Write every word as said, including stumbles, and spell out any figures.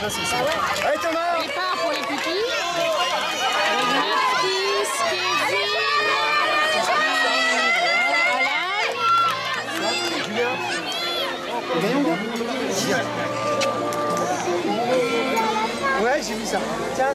Ah, c'est ça. Allez Thomas. Les parts pour les pupilles. Mathis, Kevin, Alan. Julien. Gagnons. Ouais, j'ai vu ça. Tiens.